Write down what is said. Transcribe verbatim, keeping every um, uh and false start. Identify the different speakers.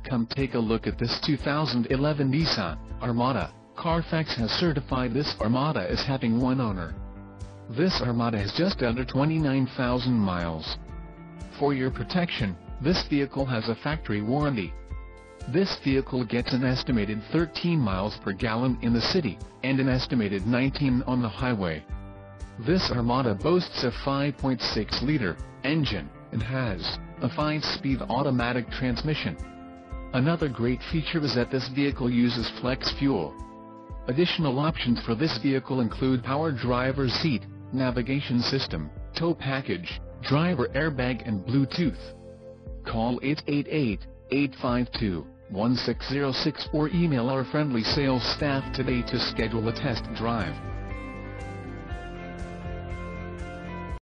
Speaker 1: Come take a look at this two thousand eleven Nissan Armada. Carfax has certified this Armada as having one owner. This Armada has just under twenty-nine thousand miles. For your protection, this vehicle has a factory warranty. This vehicle gets an estimated thirteen miles per gallon in the city, and an estimated nineteen on the highway. This Armada boasts a five point six liter engine, and has a five-speed automatic transmission. Another great feature is that this vehicle uses flex fuel. Additional options for this vehicle include power driver's seat, navigation system, tow package, driver airbag and Bluetooth. Call eight eight eight, eight five two, one six zero six or email our friendly sales staff today to schedule a test drive.